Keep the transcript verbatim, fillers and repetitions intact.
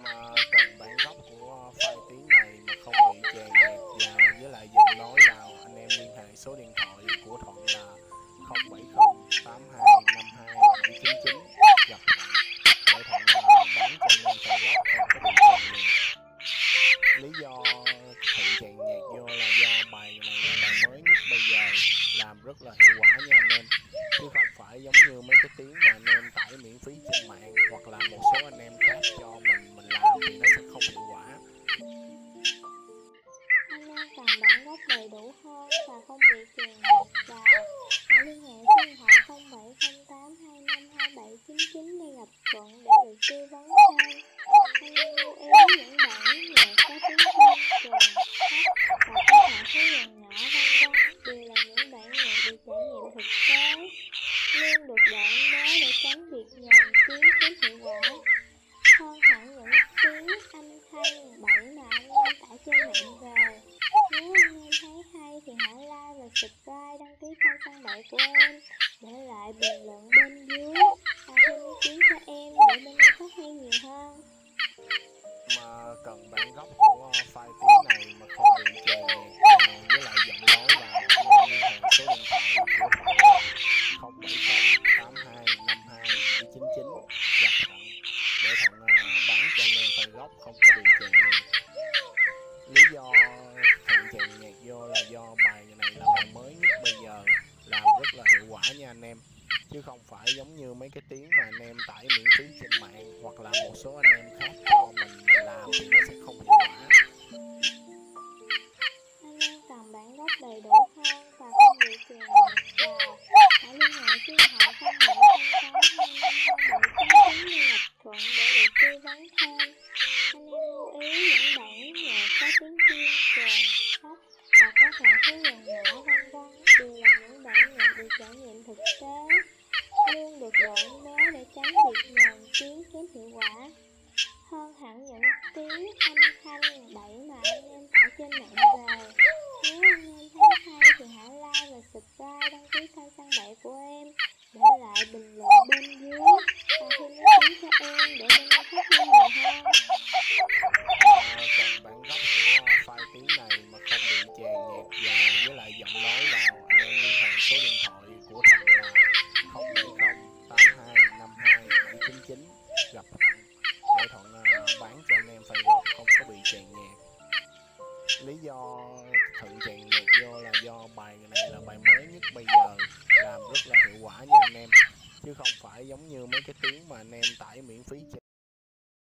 mà cần bản gốc của file tiếng này mà không bị chèn nhạc vào với lại giọng nói vào, anh em liên hệ số điện thoại của Thuận là không bảy không tám hai năm hai bảy chín chín, gặp Thuận để Thuận uh, bán cho anh em file gốc không có bị chèn nhạc. Lý do Thuận chèn nhạc vô là do bài này là bài mới nhất bây giờ, làm rất là hiệu quả nha anh em, chứ không phải giống như mấy cái tiếng mà anh em tải miễn phí trên mạng hoặc là một số anh em khác cho mình mình làm thì nó sẽ không hiệu quả. Anh em cần bản gốc đầy đủ hơn và không bị chèn nhạc vào, hãy liên hệ số điện thoại không bảy không tám hai năm hai bảy chín chín để gặp Thuận để được tư vấn thêm. Anh em lưu ý những bản nhạc có tiếng chuông, kèn, thấp và các loại số dần nhỏ vân vân đều là những bản nhạc được trải nghiệm thực tế, luôn được đổi mới để tránh việc nhờn tiếng kém hiệu quả. Hơn hẳn những tiếng âm thanh bậy mà anh em tải trên mạng về. Nếu anh em thấy hay thì hãy like và subscribe, đăng ký kênh Săn Bậy của em, để lại bình luận bên dưới và thêm ý kiến cho em để bên em phát huy nhiều hơn. Mà cần bản gốc của file tiếng này mà không bị chèn nhạc vào với lại giọng nói vào, anh em liên hệ số điện thoại của Thuận là không bảy không tám hai năm hai bảy chín chín, gặp Thuận để Thuận uh, bán cho anh em file gốc không có bị chèn nhạc. Lý do Thuận chèn nhạc vô là do bài này là bài mới nhất bây giờ, làm rất là hiệu quả nha anh em, chứ không phải giống như mấy cái tiếng mà anh em tải miễn phí trên mạng hoặc là một số anh em khác cho mình mình làm thì nó sẽ không hiệu quả. Anh em cần bản gốc đầy đủ hơn và không bị chèn nhạc vào, hãy liên hệ số điện thoại không bảy không tám hai năm hai bảy chín chín để gặp Thuận để được tư vấn thêm. Anh em lưu ý những bản nhạc có tiếng chuông, kèn, thấp và các loại số dần nhỏ vân vân đều là những bản nhạc được trải nghiệm thực tế, luôn được đổi mới để tránh việc nhờn tiếng kém hiệu quả. Hơn hẳn những tiếng âm thanh bậy mà anh em tải trên mạng về. Nếu anh em thấy hay thì hãy like và subscribe, đăng ký kênh Săn Bậy của em, để lại bình luận bên dưới và thêm ý kiến cho em để bên em phát huy nhiều hơn. À, cần bản gốc của file tiếng này mà không bị chèn nhạc vào với lại giọng nói vào, anh em liên hệ số điện thoại của Thuận là không bảy không tám hai năm hai bảy chín chín, gặp Thuận để Thuận uh, bán cho anh em file gốc không có bị chèn nhạc. Lý do Thuận chèn nhạc vô là do bài này là bài mới nhất bây giờ, làm rất là hiệu quả nha anh em, chứ không phải giống như mấy cái tiếng mà anh em tải miễn phí trên